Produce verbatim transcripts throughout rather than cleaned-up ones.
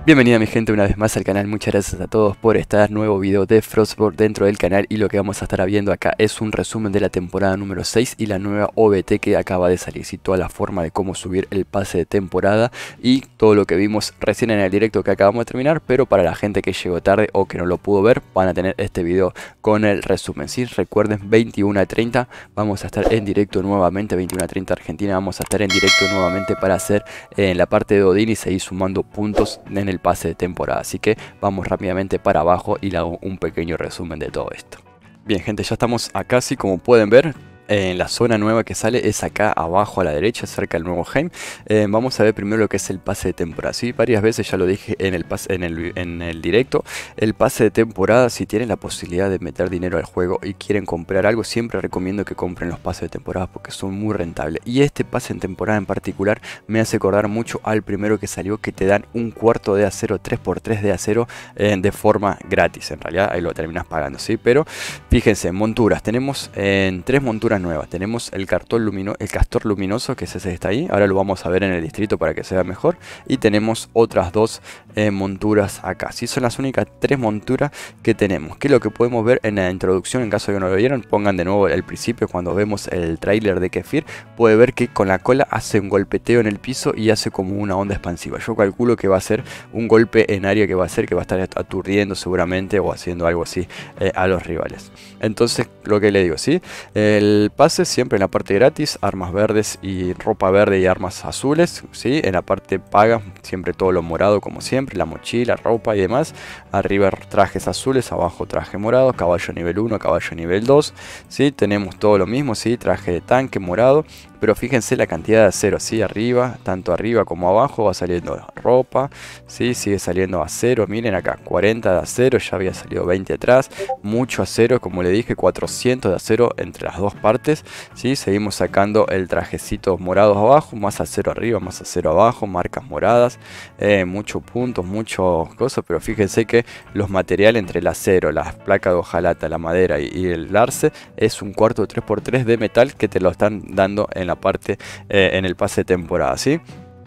Bienvenida mi gente una vez más al canal, muchas gracias a todos por estar, nuevo video de Frostborn dentro del canal y lo que vamos a estar viendo acá es un resumen de la temporada número seis y la nueva O B T que acaba de salir, y toda la forma de cómo subir el pase de temporada y todo lo que vimos recién en el directo que acabamos de terminar, pero para la gente que llegó tarde o que no lo pudo ver van a tener este video con el resumen, ¿sí? Recuerden, veintiuno a treinta vamos a estar en directo nuevamente, veintiuno a treinta Argentina, vamos a estar en directo nuevamente para hacer en eh, la parte de Odin y seguir sumando puntos en el el pase de temporada, así que vamos rápidamente para abajo y le hago un pequeño resumen de todo esto. Bien gente, ya estamos acá, así como pueden ver. En la zona nueva que sale es acá abajo a la derecha, cerca del nuevo Heim. Eh, vamos a ver primero lo que es el pase de temporada. Sí, varias veces ya lo dije en el, pase, en, el, en el directo. El pase de temporada, si tienen la posibilidad de meter dinero al juego y quieren comprar algo, siempre recomiendo que compren los pases de temporada porque son muy rentables. Y este pase en temporada en particular me hace acordar mucho al primero que salió, que te dan un cuarto de acero, tres por tres de acero eh, de forma gratis. En realidad ahí lo terminas pagando, ¿sí? Pero fíjense, monturas. Tenemos en eh, tres monturas nuevas. Tenemos el cartón lumino, el castor luminoso, que es ese que está ahí. Ahora lo vamos a ver en el distrito para que se vea mejor. Y tenemos otras dos eh, monturas acá. Sí, son las únicas tres monturas que tenemos. Que es lo que podemos ver en la introducción. En caso de que no lo vieron, pongan de nuevo el principio. Cuando vemos el tráiler de Kefir, puede ver que con la cola hace un golpeteo en el piso y hace como una onda expansiva. Yo calculo que va a ser un golpe en área que va a hacer que va a estar aturdiendo seguramente o haciendo algo así eh, a los rivales. Entonces, lo que le digo, ¿sí? El pase siempre en la parte gratis, armas verdes y ropa verde y armas azules, ¿sí? En la parte paga siempre todo lo morado como siempre, la mochila, ropa y demás. Arriba trajes azules, abajo traje morado, caballo nivel uno, caballo nivel dos, ¿sí? Tenemos todo lo mismo, ¿sí? Traje de tanque morado. Pero fíjense la cantidad de acero, ¿sí? Arriba, tanto arriba como abajo va saliendo ropa, ¿sí? Sigue saliendo acero, miren acá, cuarenta de acero, ya había salido veinte atrás. Mucho acero, como le dije, cuatrocientos de acero entre las dos partes, ¿sí? Seguimos sacando el trajecito morado abajo, más acero arriba, más acero abajo, marcas moradas, eh, muchos puntos, muchos cosas. Pero fíjense que los materiales entre el acero, las placas de hojalata, la madera y, y el arce es un cuarto de tres por tres de metal que te lo están dando en la parte eh, en el pase de temporada, ¿sí?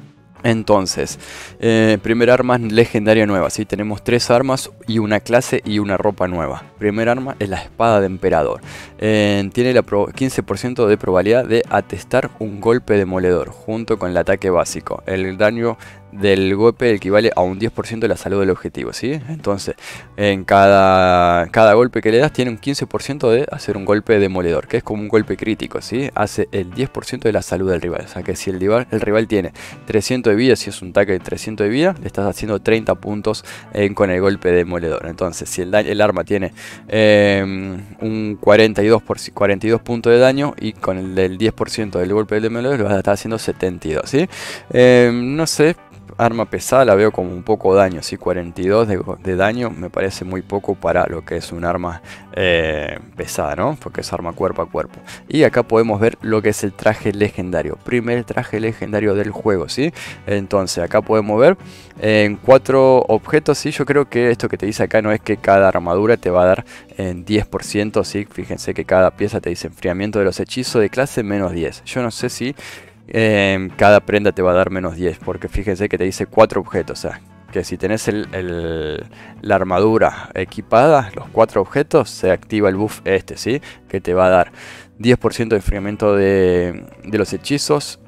Entonces, eh, primera arma legendaria nueva, ¿sí? Tenemos tres armas y una clase y una ropa nueva. Primera arma es la espada de emperador. Eh, tiene la quince por ciento de probabilidad de atestar un golpe demoledor junto con el ataque básico. El daño del golpe equivale a un diez por ciento de la salud del objetivo, ¿sí? Entonces, en cada, cada golpe que le das tiene un quince por ciento de hacer un golpe demoledor, que es como un golpe crítico, ¿sí? Hace el diez por ciento de la salud del rival. O sea que si el rival, el rival tiene trescientos de vida, si es un ataque de trescientos de vida, le estás haciendo treinta puntos eh, con el golpe demoledor. Entonces, si el, el arma tiene eh, un cuarenta y dos puntos de daño y con el del diez por ciento del golpe demoledor, lo vas a estar haciendo setenta y dos, ¿sí? Eh, no sé. Arma pesada la veo como un poco daño, ¿sí? cuarenta y dos de, de daño me parece muy poco para lo que es un arma eh, pesada, ¿no? Porque es arma cuerpo a cuerpo. Y acá podemos ver lo que es el traje legendario, primer traje legendario del juego, ¿sí? Entonces acá podemos ver en eh, cuatro objetos, ¿sí? Yo creo que esto que te dice acá no es que cada armadura te va a dar en diez por ciento, ¿sí? Fíjense que cada pieza te dice enfriamiento de los hechizos de clase menos diez. Yo no sé si Eh, cada prenda te va a dar menos diez, porque fíjense que te dice cuatro objetos, o sea, que si tenés el, el, la armadura equipada, los cuatro objetos, se activa el buff este, ¿sí? Que te va a dar diez por ciento de enfriamiento de, de los hechizos,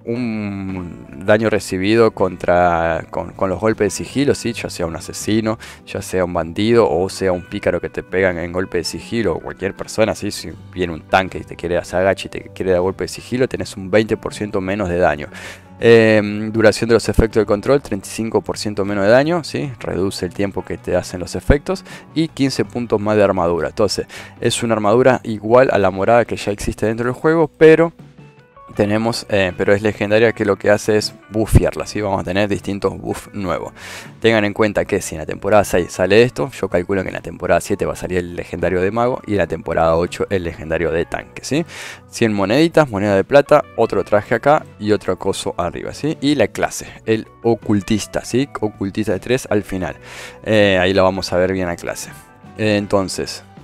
un daño recibido contra con, con los golpes de sigilo, ¿sí? Ya sea un asesino, ya sea un bandido o sea un pícaro que te pegan en golpe de sigilo, o cualquier persona, ¿sí? Si viene un tanque y te quiere hacer agache y te quiere dar golpe de sigilo, tenés un veinte por ciento menos de daño. Eh, duración de los efectos de control, treinta y cinco por ciento menos de daño, ¿sí? Reduce el tiempo que te hacen los efectos y quince puntos más de armadura. Entonces es una armadura igual a la morada que ya existe dentro del juego, pero tenemos, eh, pero es legendaria, que lo que hace es buffearla, ¿sí? Vamos a tener distintos buffs nuevos. Tengan en cuenta que si en la temporada seis sale esto, yo calculo que en la temporada siete va a salir el legendario de mago y en la temporada ocho el legendario de tanque, ¿sí? cien moneditas, moneda de plata, otro traje acá y otro coso arriba, ¿sí? Y la clase, el ocultista, ¿sí? Ocultista de tres al final. Eh, ahí la vamos a ver bien la clase. Eh, entonces,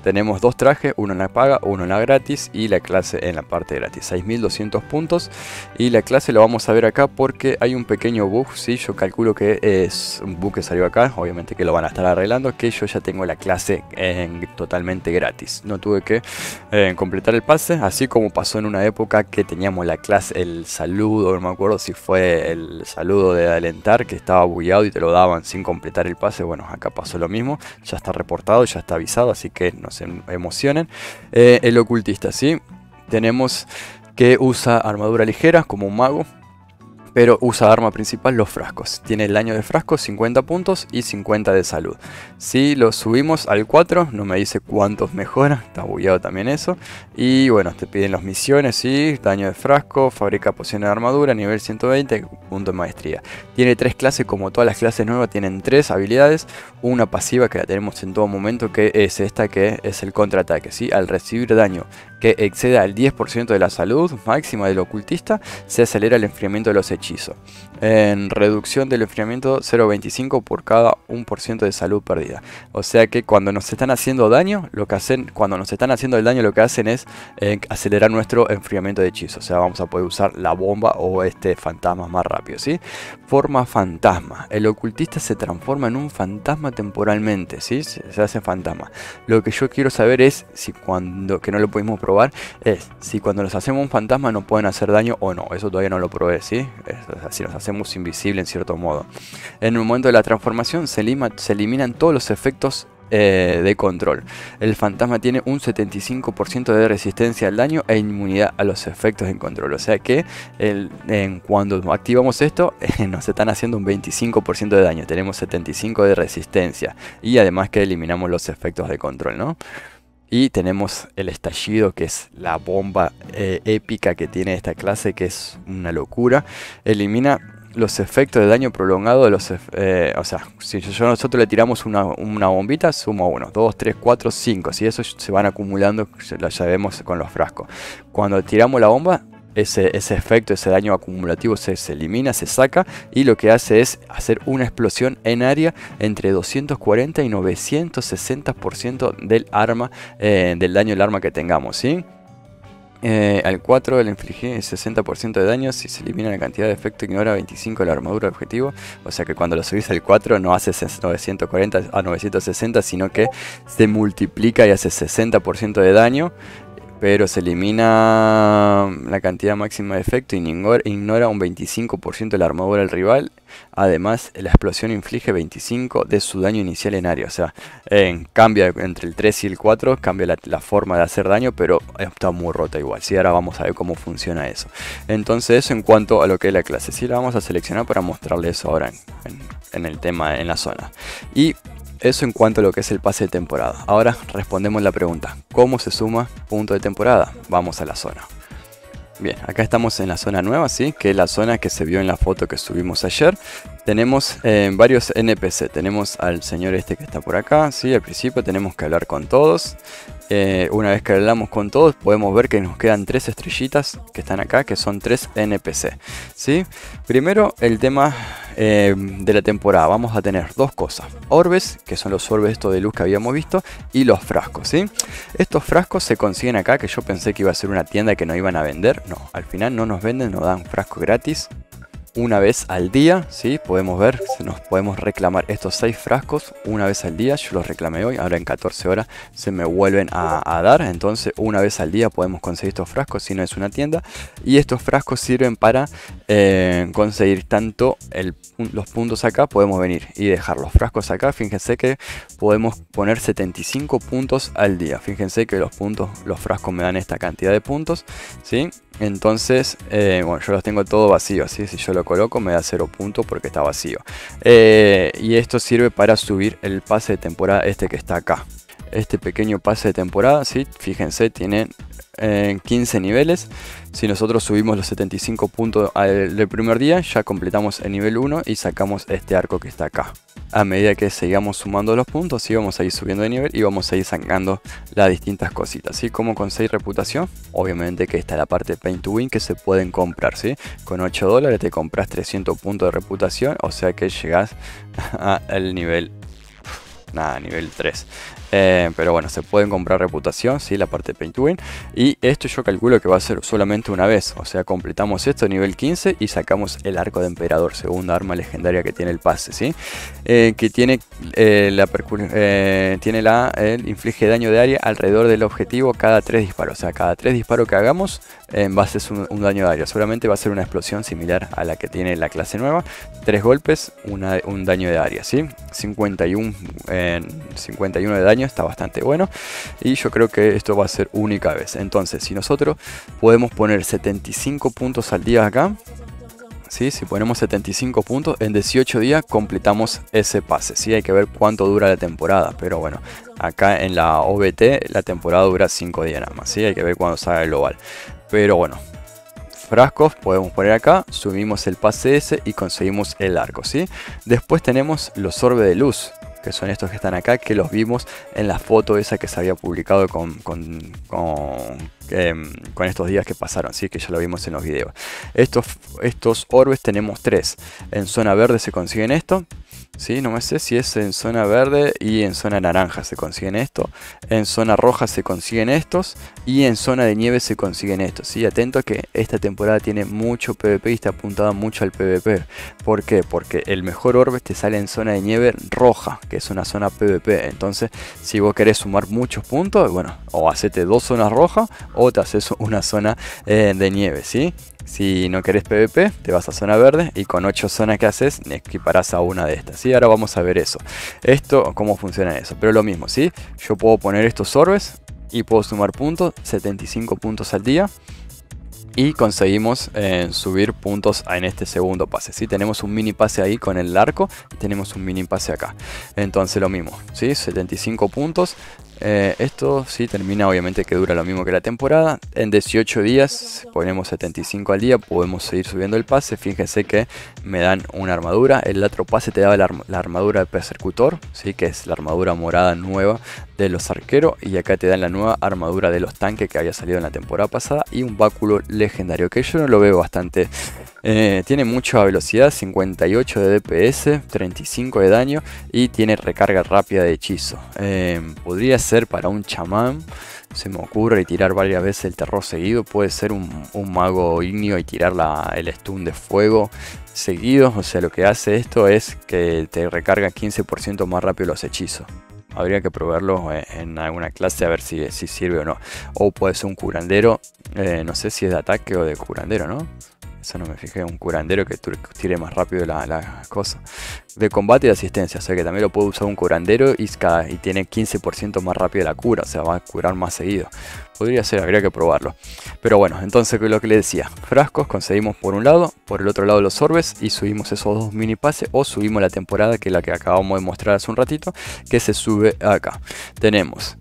tenemos dos trajes, uno en la paga, uno en la gratis y la clase en la parte gratis. seis mil doscientos puntos y la clase lo vamos a ver acá porque hay un pequeño bug, ¿sí? Yo calculo que es un bug que salió acá, obviamente que lo van a estar arreglando, que yo ya tengo la clase en, totalmente gratis. No tuve que eh, completar el pase, así como pasó en una época que teníamos la clase, el saludo, no me acuerdo si fue el saludo de alentar, que estaba bugueado y te lo daban sin completar el pase. Bueno, acá pasó lo mismo, ya está reportado, ya está avisado, así que no se emocionen. Eh, el ocultista, ¿sí? Tenemos que usa armadura ligera como un mago, pero usa arma principal los frascos. Tiene el daño de frascos cincuenta puntos y cincuenta de salud. Si lo subimos al cuatro, no me dice cuántos mejora, está bugueado también eso. Y bueno, te piden las misiones, ¿sí? Daño de frasco, fabrica pociones de armadura, nivel ciento veinte, punto de maestría. Tiene tres clases, como todas las clases nuevas tienen tres habilidades. Una pasiva que la tenemos en todo momento, que es esta, que es el contraataque, ¿sí? Al recibir daño que exceda el diez por ciento de la salud máxima del ocultista, se acelera el enfriamiento de los hechizos. En reducción del enfriamiento cero coma veinticinco por cada uno por ciento de salud perdida. O sea que cuando nos están haciendo daño, lo que hacen, cuando nos están haciendo el daño, lo que hacen es eh, acelerar nuestro enfriamiento de hechizos. O sea, vamos a poder usar la bomba o este fantasma más rápido, ¿sí? Forma fantasma. El ocultista se transforma en un fantasma temporalmente, ¿sí? Se, se hace fantasma. Lo que yo quiero saber es si cuando, que no lo pudimos probar, es si cuando nos hacemos un fantasma no pueden hacer daño o no. Eso todavía no lo probé, ¿sí? Es, o sea, si nos hacemos invisible en cierto modo. En el momento de la transformación se, elima, se eliminan todos los efectos eh, de control. El fantasma tiene un setenta y cinco por ciento de resistencia al daño e inmunidad a los efectos en control. O sea que el, en, cuando activamos esto eh, nos están haciendo un veinticinco por ciento de daño. Tenemos setenta y cinco por ciento de resistencia y además que eliminamos los efectos de control, ¿no? Y tenemos el estallido, que es la bomba eh, épica que tiene esta clase, que es una locura. Elimina los efectos de daño prolongado de los... Eh, o sea, si yo, nosotros le tiramos una, una bombita, suma uno, dos, tres, cuatro, cinco. Si eso se van acumulando, ya vemos con los frascos. Cuando tiramos la bomba, Ese, ese efecto, ese daño acumulativo se, se elimina, se saca y lo que hace es hacer una explosión en área entre doscientos cuarenta y novecientos sesenta por ciento del arma, eh, del daño del arma que tengamos, ¿sí? Eh, al cuatro le inflige sesenta por ciento de daño. Si se elimina la cantidad de efecto, ignora veinticinco de la armadura objetivo. O sea que cuando lo subís al cuatro no hace novecientos cuarenta a novecientos sesenta, sino que se multiplica y hace sesenta por ciento de daño. Pero se elimina la cantidad máxima de efecto y ignora un veinticinco por ciento de la armadura del rival. Además, la explosión inflige veinticinco por ciento de su daño inicial en área. O sea, eh, cambia entre el tres y el cuatro, cambia la, la forma de hacer daño, pero está muy rota igual. ¿Sí? Ahora vamos a ver cómo funciona eso. Entonces, eso en cuanto a lo que es la clase. Sí, la vamos a seleccionar para mostrarle eso ahora en, en, en el tema, en la zona. Y eso en cuanto a lo que es el pase de temporada. Ahora respondemos la pregunta: ¿cómo se suma punto de temporada? Vamos a la zona. Bien, acá estamos en la zona nueva, ¿sí? Que es la zona que se vio en la foto que subimos ayer. Tenemos eh, varios N P C. Tenemos al señor este que está por acá, ¿sí? Al principio tenemos que hablar con todos. Eh, una vez que hablamos con todos, podemos ver que nos quedan tres estrellitas que están acá, que son tres N P C, ¿sí? Primero, el tema eh, de la temporada. Vamos a tener dos cosas: orbes, que son los orbes estos de luz que habíamos visto, y los frascos, ¿sí? Estos frascos se consiguen acá, que yo pensé que iba a ser una tienda que nos iban a vender. No, al final no nos venden, nos dan frascos gratis. Una vez al día, ¿sí? Podemos ver, nos podemos reclamar estos seis frascos una vez al día. Yo los reclamé hoy, ahora en catorce horas se me vuelven a, a dar. Entonces una vez al día podemos conseguir estos frascos si no es una tienda. Y estos frascos sirven para eh, conseguir tanto el, los puntos acá. Podemos venir y dejar los frascos acá. Fíjense que podemos poner setenta y cinco puntos al día. Fíjense que los puntos, los frascos me dan esta cantidad de puntos, ¿sí? Entonces, eh, bueno, yo los tengo todo vacío, así si yo lo coloco me da cero puntos porque está vacío. Eh, y esto sirve para subir el pase de temporada este que está acá. Este pequeño pase de temporada, ¿sí? Fíjense, tiene eh, quince niveles. Si nosotros subimos los setenta y cinco puntos al, del primer día, ya completamos el nivel uno y sacamos este arco que está acá. A medida que sigamos sumando los puntos, sí, vamos a ir subiendo de nivel y vamos a ir sacando las distintas cositas, ¿sí? ¿Cómo conseguir reputación? Obviamente que esta es la parte de Pay to Win que se pueden comprar, ¿sí? Con ocho dólares te compras trescientos puntos de reputación, o sea que llegas al nivel... Nada, nivel tres. Eh, pero bueno, se pueden comprar reputación, ¿sí? La parte de Pay to Win. Y esto yo calculo que va a ser solamente una vez. O sea, completamos esto nivel quince y sacamos el arco de emperador, segunda arma legendaria que tiene el pase, ¿sí? Eh, que tiene, eh, la, eh, tiene la el inflige daño de área alrededor del objetivo cada tres disparos. O sea, cada tres disparos que hagamos eh, va a ser un, un daño de área. Seguramente va a ser una explosión similar a la que tiene la clase nueva. Tres golpes, una, un daño de área, ¿sí? cincuenta y uno, eh, cincuenta y uno de daño, está bastante bueno. Y yo creo que esto va a ser única vez. Entonces, si nosotros podemos poner setenta y cinco puntos al día acá, ¿sí? Si ponemos setenta y cinco puntos, en dieciocho días completamos ese pase, ¿sí? Hay que ver cuánto dura la temporada, pero bueno, acá en la O B T la temporada dura cinco días nada más, ¿sí? Hay que ver cuándo salga el global. Pero bueno, frascos podemos poner acá, subimos el pase ese y conseguimos el arco, ¿sí? Después tenemos los orbes de luz, que son estos que están acá, que los vimos en la foto esa que se había publicado con, con, con, eh, con estos días que pasaron, ¿sí? Que ya lo vimos en los videos. Estos, estos orbes tenemos tres. En zona verde se consiguen esto, ¿sí? No me sé si es en zona verde y en zona naranja se consiguen esto. En zona roja se consiguen estos. Y en zona de nieve se consiguen estos, ¿sí? Atento que esta temporada tiene mucho PvP y está apuntada mucho al PvP. ¿Por qué? Porque el mejor orbe te sale en zona de nieve roja, que es una zona PvP. Entonces, si vos querés sumar muchos puntos, bueno, o hacete dos zonas rojas o te haces una zona eh, de nieve, ¿sí? Si no querés PvP, te vas a zona verde y con ocho zonas que haces, equiparás a una de estas, ¿sí? Ahora vamos a ver eso. Esto, cómo funciona eso. Pero lo mismo, ¿sí? Yo puedo poner estos orbes y puedo sumar puntos, setenta y cinco puntos al día. Y conseguimos eh, subir puntos en este segundo pase, ¿sí? Tenemos un mini pase ahí con el arco y tenemos un mini pase acá. Entonces lo mismo, ¿sí? setenta y cinco puntos. Eh, esto sí termina, obviamente que dura lo mismo que la temporada. En dieciocho días ponemos setenta y cinco al día, podemos seguir subiendo el pase. Fíjense que me dan una armadura. El otro pase te daba la, arm la armadura de persecutor, ¿sí? Que es la armadura morada nueva de los arqueros. Y acá te dan la nueva armadura de los tanques que había salido en la temporada pasada. Y un báculo legendario que yo no lo veo bastante. Eh, tiene mucha velocidad, cincuenta y ocho de D P S, treinta y cinco de daño y tiene recarga rápida de hechizo. Eh, podría ser para un chamán, se me ocurre, y tirar varias veces el terror seguido. Puede ser un, un mago ignio y tirar la, el stun de fuego seguido. O sea, lo que hace esto es que te recarga quince por ciento más rápido los hechizos. Habría que probarlo en alguna clase a ver si, si sirve o no. O puede ser un curandero, eh, no sé si es de ataque o de curandero, ¿no? Eso no me fijé, un curandero que tire más rápido la, la cosa. De combate y de asistencia, o sea que también lo puede usar un curandero y, cada, y tiene quince por ciento más rápido la cura, o sea, va a curar más seguido. Podría ser, habría que probarlo. Pero bueno, entonces lo que le decía, frascos conseguimos por un lado, por el otro lado los orbes y subimos esos dos mini pases o subimos la temporada, que es la que acabamos de mostrar hace un ratito, que se sube acá. Tenemos...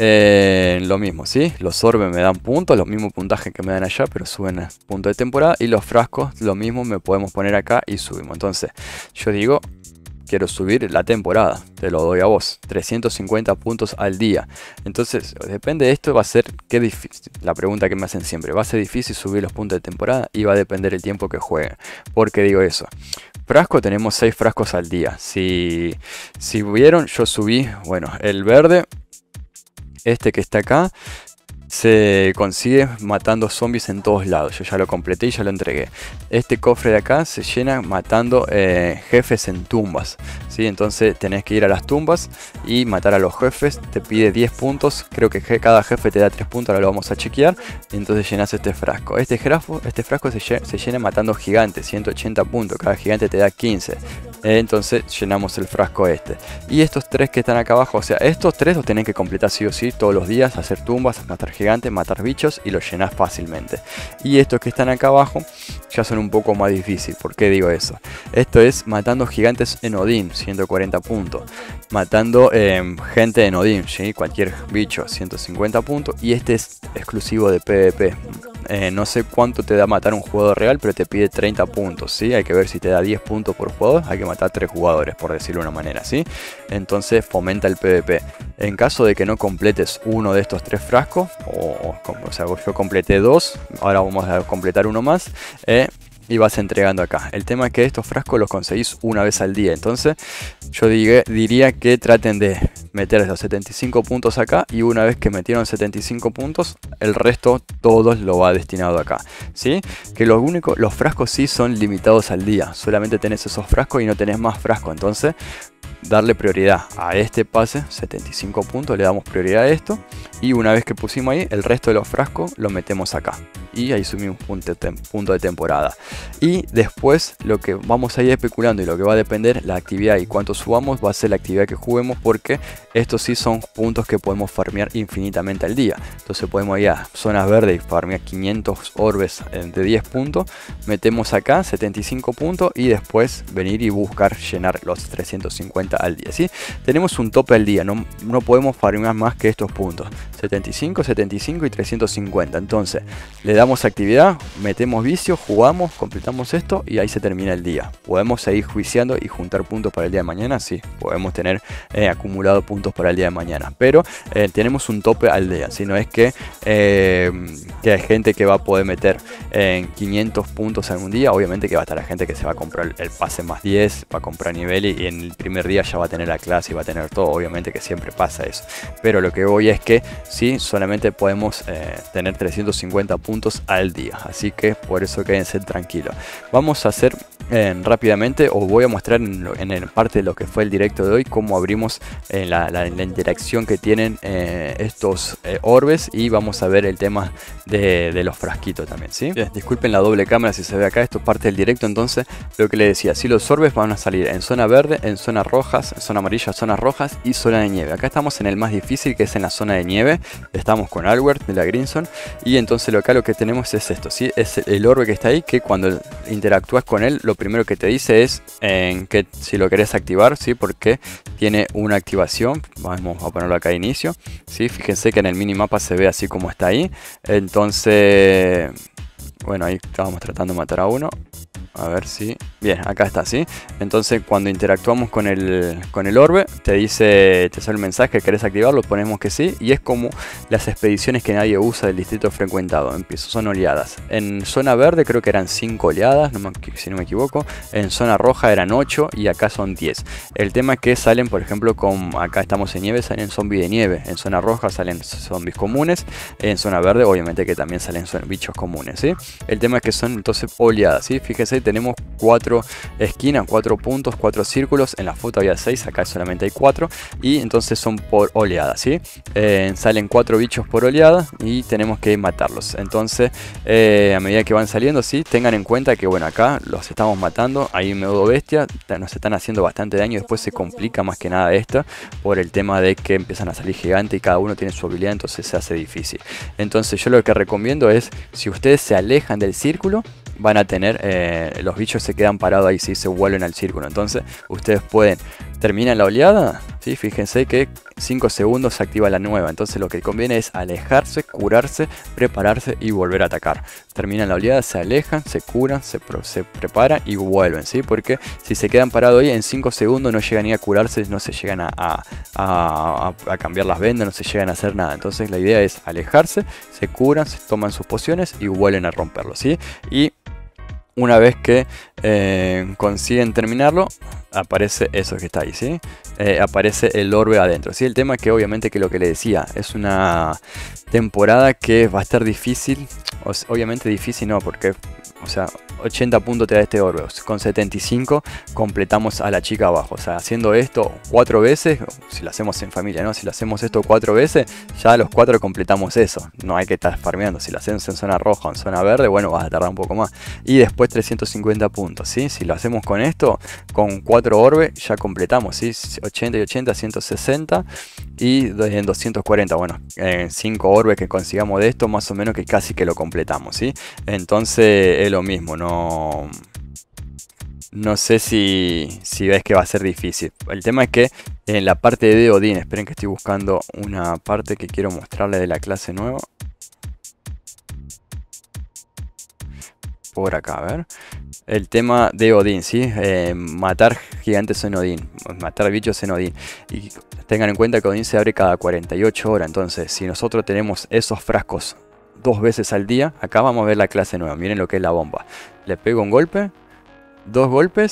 Eh, lo mismo, ¿sí? Los orbes me dan puntos, los mismos puntajes que me dan allá, pero suben puntos de temporada. Y los frascos, lo mismo, me podemos poner acá y subimos. Entonces, yo digo, quiero subir la temporada, te lo doy a vos, trescientos cincuenta puntos al día. Entonces, depende de esto, va a ser, qué difícil, la pregunta que me hacen siempre, va a ser difícil subir los puntos de temporada y va a depender el tiempo que jueguen. ¿Por qué digo eso? Frasco, tenemos seis frascos al día. Si, si vieron, yo subí, bueno, el verde... Este que está acá se consigue matando zombies en todos lados. Yo ya lo completé y ya lo entregué. Este cofre de acá se llena matando eh, jefes en tumbas, ¿sí? Entonces tenés que ir a las tumbas y matar a los jefes. Te pide diez puntos. Creo que cada jefe te da tres puntos. Ahora lo vamos a chequear. Y entonces llenas este frasco. Este, grafo, este frasco se llena, se llena matando gigantes. ciento ochenta puntos. Cada gigante te da quince. Entonces llenamos el frasco este. Y estos tres que están acá abajo, o sea, estos tres los tenés que completar sí o sí todos los días. Hacer tumbas, matar gigantes, matar bichos y los llenás fácilmente. Y estos que están acá abajo ya son un poco más difíciles. ¿Por qué digo eso? Esto es matando gigantes en Odín, ciento cuarenta puntos. Matando eh, gente en Odín, ¿sí? Cualquier bicho, ciento cincuenta puntos. Y este es exclusivo de PvP. Eh, no sé cuánto te da matar un jugador real, pero te pide treinta puntos, ¿sí? Hay que ver si te da diez puntos por jugador. Hay que matar tres jugadores, por decirlo de una manera, ¿sí? Entonces fomenta el PvP. En caso de que no completes uno de estos tres frascos, o, o, o sea, yo completé dos, ahora vamos a completar uno más, eh, y vas entregando acá. El tema es que estos frascos los conseguís una vez al día. Entonces yo digue, diría que traten de meter los setenta y cinco puntos acá, y una vez que metieron setenta y cinco puntos, el resto todos lo va destinado acá, ¿sí? Que lo único, los frascos sí son limitados al día, solamente tenés esos frascos y no tenés más frascos, entonces darle prioridad a este pase, setenta y cinco puntos, le damos prioridad a esto, y una vez que pusimos ahí, el resto de los frascos lo metemos acá, y ahí subimos punto de, punto de temporada. Y después lo que vamos a ir especulando y lo que va a depender la actividad y cuánto subamos va a ser la actividad que juguemos, porque estos sí son puntos que podemos farmear infinitamente al día. Entonces podemos ir a zonas verdes y farmear quinientos orbes de diez puntos, metemos acá setenta y cinco puntos y después venir y buscar llenar los trescientos cincuenta al día, ¿sí? Tenemos un tope al día, no, no podemos farmear más que estos puntos, setenta y cinco, setenta y cinco y trescientos cincuenta. Entonces le damos actividad, metemos vicio, jugamos, completamos esto y ahí se termina el día. Podemos seguir juiciando y juntar puntos para el día de mañana, sí, podemos tener eh, acumulado puntos para el día de mañana, pero eh, tenemos un tope al día, si no es que, eh, que hay gente que va a poder meter en eh, quinientos puntos en un día. Obviamente que va a estar la gente que se va a comprar el pase más diez, va a comprar nivel y, y en el primer día ya va a tener la clase y va a tener todo, obviamente que siempre pasa eso, pero lo que voy es que sí, solamente podemos eh, tener trescientos cincuenta puntos al día, así que por eso quédense tranquilos. Vamos a hacer eh, rápidamente, os voy a mostrar en, lo, en el parte de lo que fue el directo de hoy, cómo abrimos eh, la, la, la interacción que tienen eh, estos eh, orbes, y vamos a ver el tema de, de los frasquitos también, ¿sí? Bien, disculpen la doble cámara si se ve acá, esto es parte del directo. Entonces lo que les decía, si los orbes van a salir en zona verde, en zona rojas, en zona amarilla, zonas rojas y zona de nieve. Acá estamos en el más difícil, que es en la zona de nieve, estamos con Albert de la Greenson, y entonces acá lo que tenemos es esto, ¿sí? Es el orbe que está ahí, que cuando interactúas con él, lo primero que te dice es en que si lo querés activar, ¿sí? Porque tiene una activación. Vamos a ponerlo acá a inicio, ¿sí? Fíjense que en el minimapa se ve así como está ahí. Entonces, bueno, ahí estábamos tratando de matar a uno. A ver si... Bien, acá está, ¿sí? Entonces cuando interactuamos con el, con el orbe, te dice, te sale el mensaje, ¿querés activarlo? Ponemos que sí, y es como las expediciones que nadie usa del distrito frecuentado. Empiezo, son oleadas. En zona verde creo que eran cinco oleadas, no me, si no me equivoco. En zona roja eran ocho y acá son diez. El tema es que salen, por ejemplo, con acá estamos en nieve, salen zombies de nieve. En zona roja salen zombies comunes. En zona verde, obviamente que también salen bichos comunes, ¿sí? El tema es que son entonces oleadas, ¿sí? Fíjense, tenemos cuatro esquinas, cuatro puntos, cuatro círculos. En la foto había seis, acá solamente hay cuatro, y entonces son por oleada, ¿sí? Eh, salen cuatro bichos por oleada y tenemos que matarlos. Entonces eh, a medida que van saliendo, ¿sí? Tengan en cuenta que bueno, acá los estamos matando, hay un menudo bestia, nos están haciendo bastante daño. Después se complica más que nada esto por el tema de que empiezan a salir gigantes y cada uno tiene su habilidad, entonces se hace difícil. Entonces yo lo que recomiendo es, si ustedes se alejan del círculo, van a tener, eh, los bichos se quedan parados ahí, si se vuelven al círculo. Entonces ustedes pueden, terminan la oleada, ¿sí? Fíjense que cinco segundos se activa la nueva. Entonces lo que conviene es alejarse, curarse, prepararse y volver a atacar. Terminan la oleada, se alejan, se curan, se, se preparan y vuelven, ¿sí? Porque si se quedan parados ahí, en cinco segundos no llegan ni a curarse, no se llegan a, a, a, a cambiar las vendas, no se llegan a hacer nada. Entonces la idea es alejarse, se curan, se toman sus pociones y vuelven a romperlo, ¿sí? Y una vez que eh, consiguen terminarlo, aparece eso que está ahí, ¿sí? Eh, aparece el orbe adentro, ¿sí? El tema es que obviamente que lo que le decía, es una temporada que va a estar difícil. O, obviamente difícil no, porque, o sea, ochenta puntos te da este orbe. Con setenta y cinco completamos a la chica abajo. O sea, haciendo esto cuatro veces, si lo hacemos en familia, ¿no? Si lo hacemos esto cuatro veces, ya a los cuatro completamos eso. No hay que estar farmeando. Si lo hacemos en zona roja o en zona verde, bueno, vas a tardar un poco más. Y después trescientos cincuenta puntos, ¿sí? Si lo hacemos con esto, con cuatro orbes, ya completamos, ¿sí? ochenta y ochenta, ciento sesenta y en doscientos cuarenta. Bueno, en cinco orbes que consigamos de esto, más o menos que casi que lo completamos, ¿sí? Entonces es lo mismo, no... No sé si, si ves que va a ser difícil. El tema es que en la parte de Odín, esperen que estoy buscando una parte que quiero mostrarles de la clase nueva. Por acá, a ver. El tema de Odín, ¿sí? Eh, matar gigantes en Odín, matar bichos en Odín. Y tengan en cuenta que Odín se abre cada cuarenta y ocho horas. Entonces, si nosotros tenemos esos frascos dos veces al día, acá vamos a ver la clase nueva. Miren lo que es la bomba. Le pego un golpe, dos golpes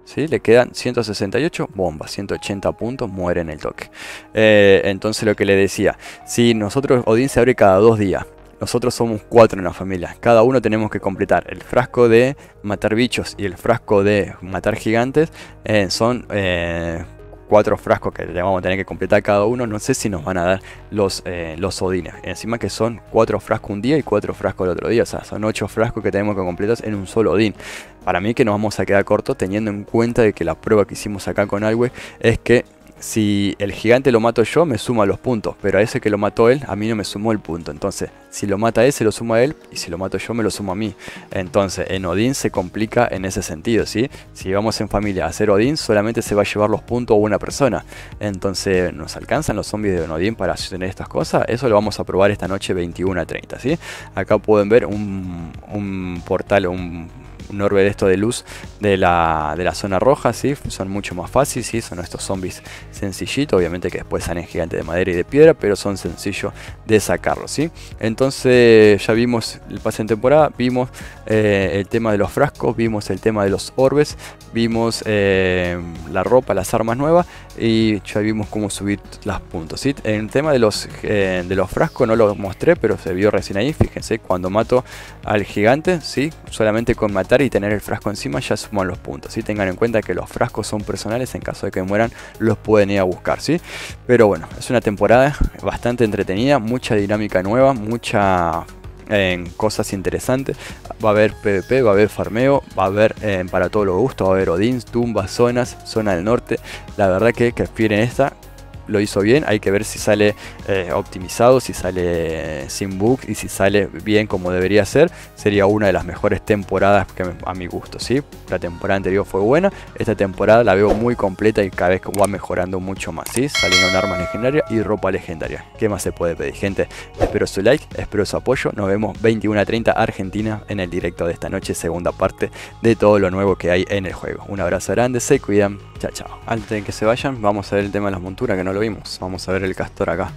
¿Sí? Le quedan ciento sesenta y ocho, bomba, ciento ochenta puntos, muere en el toque. Eh, entonces lo que le decía, si nosotros, Odín se abre cada dos días. Nosotros somos cuatro en la familia. Cada uno tenemos que completar el frasco de matar bichos y el frasco de matar gigantes. Eh, son eh, cuatro frascos que le vamos a tener que completar cada uno. No sé si nos van a dar los, eh, los Odines. Encima que son cuatro frascos un día y cuatro frascos el otro día. O sea, son ocho frascos que tenemos que completar en un solo Odín. Para mí que nos vamos a quedar cortos teniendo en cuenta de que la prueba que hicimos acá con Alwe es que si el gigante lo mato yo, me suma los puntos. Pero a ese que lo mató él, a mí no me sumó el punto. Entonces, si lo mata él, se lo suma a él. Y si lo mato yo, me lo sumo a mí. Entonces, en Odín se complica en ese sentido, ¿sí? Si vamos en familia a hacer Odín, solamente se va a llevar los puntos una persona. Entonces, ¿nos alcanzan los zombies de Odín para tener estas cosas? Eso lo vamos a probar esta noche veintiuno a treinta, ¿sí? Acá pueden ver un, un portal, un... un orbe de esto de luz de la, de la zona roja, ¿sí? Son mucho más fáciles, ¿sí? Son estos zombies sencillitos, obviamente que después salen gigantes de madera y de piedra, pero son sencillos de sacarlos, ¿sí? Entonces ya vimos el pase en temporada, vimos eh, el tema de los frascos, vimos el tema de los orbes, vimos eh, la ropa, las armas nuevas y ya vimos cómo subir los puntos, ¿sí? En el tema de los, eh, de los frascos no lo mostré, pero se vio recién ahí, fíjense, cuando mato al gigante, ¿sí? Solamente con matar y tener el frasco encima ya suman los puntos, ¿sí? Tengan en cuenta que los frascos son personales, en caso de que mueran los pueden ir a buscar, ¿sí? Pero bueno, es una temporada bastante entretenida, mucha dinámica nueva, mucha eh, cosas interesantes. Va a haber PvP, va a haber farmeo, va a haber eh, para todos los gustos, va a haber Odins, tumbas, zonas, zona del norte. La verdad que que prefieren esta. Lo hizo bien, hay que ver si sale eh, optimizado, si sale eh, sin bug y si sale bien como debería ser. Sería una de las mejores temporadas que me, a mi gusto, ¿sí? La temporada anterior fue buena, esta temporada la veo muy completa y cada vez va mejorando mucho más, ¿sí? Salieron armas legendarias y ropa legendaria. ¿Qué más se puede pedir, gente? Espero su like, espero su apoyo. Nos vemos veintiuno a treinta Argentina en el directo de esta noche, segunda parte de todo lo nuevo que hay en el juego. Un abrazo grande, se cuidan, chao chao. Antes de que se vayan, vamos a ver el tema de las monturas que no lo vimos. Vamos a ver el castor acá.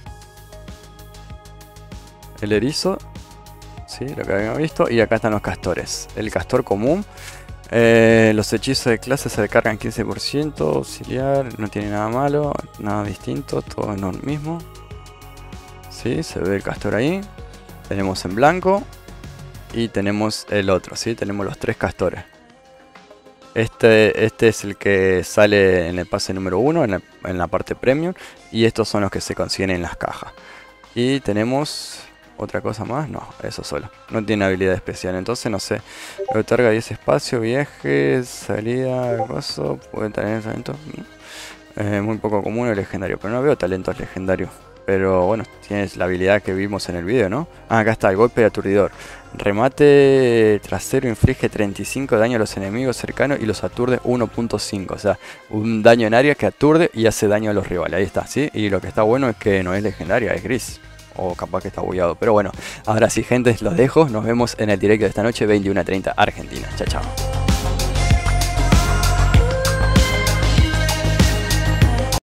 El erizo, sí, lo que habíamos visto. Y acá están los castores. El castor común. Eh, los hechizos de clase se recargan quince por ciento. Auxiliar, no tiene nada malo, nada distinto, todo es lo mismo. Sí, se ve el castor ahí. Tenemos en blanco. Y tenemos el otro, sí, tenemos los tres castores. Este, este es el que sale en el pase número uno, en la, en la parte premium. Y estos son los que se consiguen en las cajas. Y tenemos otra cosa más. No, eso solo. No tiene habilidad especial. Entonces no sé. Le otorga diez espacio, viajes, salida, gozo. Puede tener talento. Eh, muy poco común el legendario. Pero no veo talentos legendarios. Pero bueno, tienes la habilidad que vimos en el video, ¿no? Ah, acá está, el golpe de aturdidor. Remate trasero inflige treinta y cinco de daño a los enemigos cercanos y los aturde uno punto cinco. O sea, un daño en área que aturde y hace daño a los rivales. Ahí está, ¿sí? Y lo que está bueno es que no es legendaria, es gris. O capaz que está bugueado. Pero bueno, ahora sí, gente, los dejo. Nos vemos en el directo de esta noche, veintiuno a treinta Argentina. Chao, chao.